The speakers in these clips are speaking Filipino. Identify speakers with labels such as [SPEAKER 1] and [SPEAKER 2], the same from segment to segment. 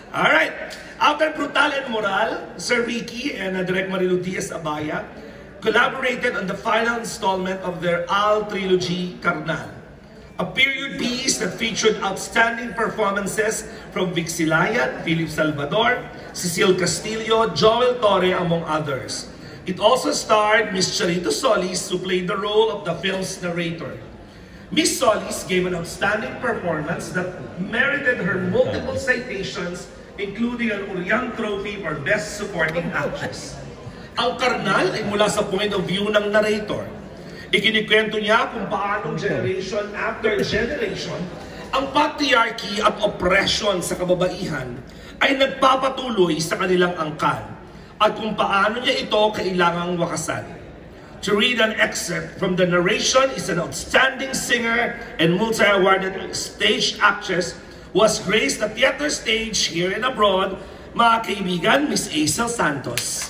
[SPEAKER 1] Alright. After Brutal and Moral, Sir Ricky and Direk Marilu Diaz-Abaya collaborated on the final installment of their AL trilogy, Karnal, a period piece that featured outstanding performances from Vic Silayan, Philip Salvador, Cecile Castillo, Joel Torre, among others. It also starred Miss Charito Solis, who played the role of the film's narrator. Miss Solis gave an outstanding performance that merited her multiple citations, including an Uriang Trophy for Best Supporting Actress. Ang Karnal ay mula sa point of view ng narrator. Ikinikwento niya kung paanong generation after generation, ang patriarchy at oppression sa kababaihan ay nagpapatuloy sa kanilang angkan at kung paano niya ito kailangang wakasan. To read an excerpt from the narration is an outstanding singer and multi-awarded stage actress was graced the theater stage here and abroad, mga kaibigan, Miss AICELLE Santos.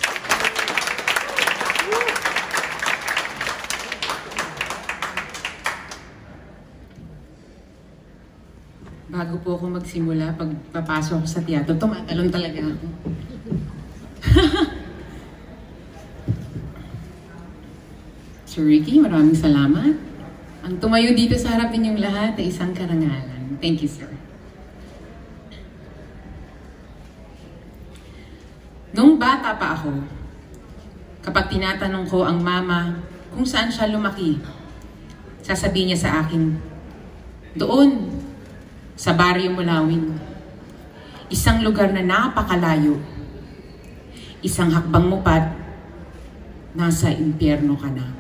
[SPEAKER 2] Bago po ako magsimula, pagpapasok ako sa teatro, tumatalon talaga ako. Sir Ricky, maraming salamat. Ang tumayo dito sa harap ninyong lahat ay isang karangalan. Thank you, sir. Nung bata pa ako, kapag tinatanong ko ang mama kung saan siya lumaki, sasabihin niya sa akin, doon, sa Baryo Mulawin. Isang lugar na napakalayo. Isang hakbang mo pat, nasa impyerno ka na.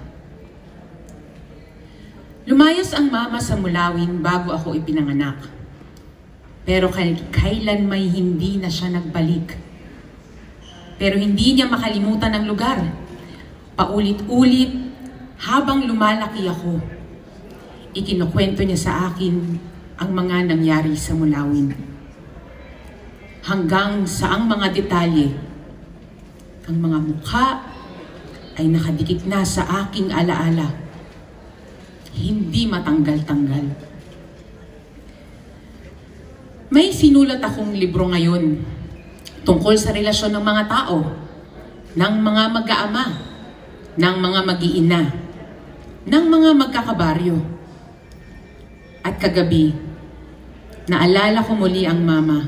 [SPEAKER 2] Lumayas ang mama sa Mulawin bago ako ipinanganak. Pero kailan may hindi na siya nagbalik. Pero hindi niya makalimutan ang lugar. Paulit-ulit, habang lumalaki ako, ikinukwento niya sa akin ang mga nangyari sa Mulawin. Hanggang sa ang mga detalye, ang mga mukha ay nakadikit na sa aking alaala. Hindi matanggal-tanggal. May sinulat akong libro ngayon tungkol sa relasyon ng mga tao, ng mga mag-aama, ng mga mag-iina, ng mga magkakabaryo. At kagabi, naalala ko muli ang mama.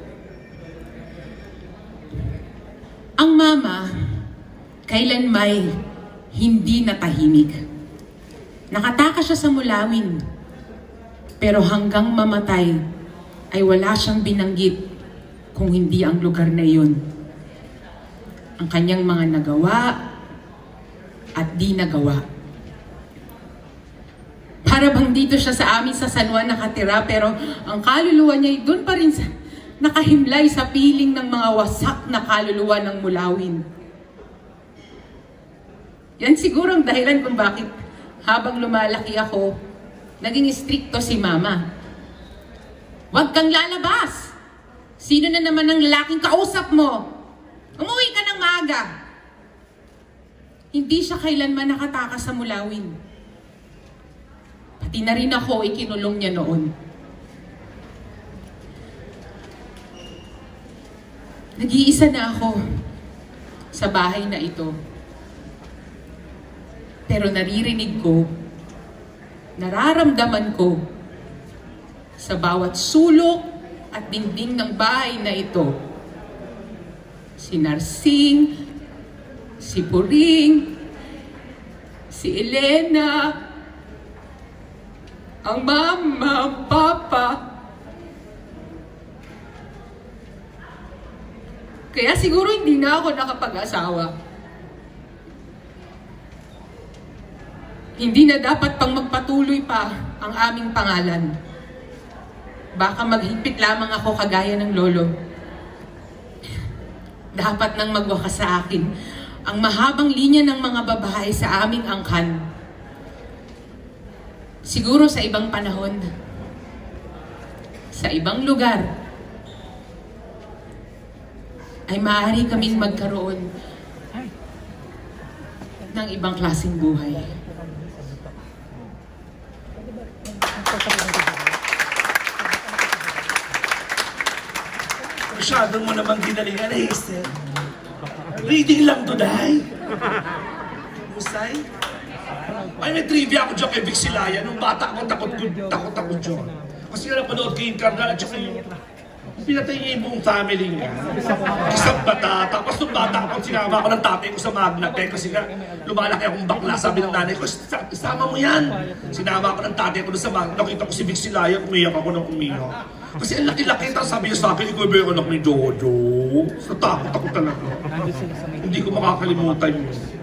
[SPEAKER 2] Ang mama, kailan may hindi natahimik. Nakatakas siya sa Mulawin, pero hanggang mamatay ay wala siyang binanggit kung hindi ang lugar na iyon. Ang kanyang mga nagawa at di nagawa. Para bang dito siya sa amin sa San Juan nakatira, pero ang kaluluwa niya ay doon pa rin nakahimlay sa piling ng mga wasak na kaluluwa ng Mulawin. Yan siguro ang dahilan kung bakit habang lumalaki ako, naging stricto si mama. Huwag kang lalabas! Sino na naman ang lalaking kausap mo? Umuwi ka ng maaga. Hindi siya kailanman nakatakas sa Mulawin. Pati na rin ako ikinulong niya noon. Nag-iisa na ako sa bahay na ito. Pero naririnig ko, nararamdaman ko sa bawat sulok at dingding ng bahay na ito. Si Narsing, si Puring, si Elena, ang mama, ang papa. Kaya siguro hindi na ako nakapag-asawa. Hindi na dapat pang magpatuloy pa ang aming pangalan. Baka maghigpit lamang ako kagaya ng lolo. Dapat nang magwakas sa akin ang mahabang linya ng mga babae sa aming angkan. Siguro sa ibang panahon, sa ibang lugar, ay maaari kaming magkaroon ng ibang klaseng buhay.
[SPEAKER 1] Masyadong mo naman ginalingan, Hazel. Reading lang to, Day. Husay? Ay, may trivia ako dyan kay Vic Silaya. Nung bata ako, takot ako dyan. Kasi nga napanood kay Karnal at saka yung pinatay niya yung buong family niya. Isang bata. Tapos nung bata ako, sinama ako ng tatay ko sa Magnate. Kasi nga, lumalaki akong bakla. Sabi ng nanay ko, isama mo yan. Sinama ako ng tatay ko sa Magnate. Nakita ko si Vic Silaya, umiyak ako ng umiyak. Kasi ang laki-laki. Tapos sabi niya sa akin, ikaw ba yung anak ni Jojo? Natakot ako talaga. Hindi ko makakalimutan yun.